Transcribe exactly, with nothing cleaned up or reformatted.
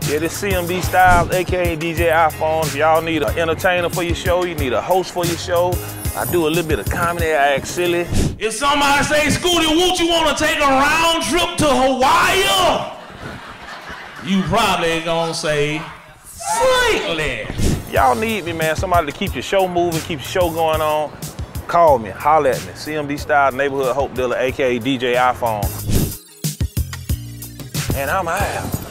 Yeah, this C M D Styles, aka D J iPhone. If y'all need an entertainer for your show, you need a host for your show. I do a little bit of comedy, I act silly. If somebody say, Scooty, won't you want to take a round trip to Hawaii? You probably gonna say, slightly. Y'all need me, man. Somebody to keep your show moving, keep your show going on. Call me, holler at me. C M D Styles, Neighborhood Hope Dealer, aka D J iPhone. And I'm out.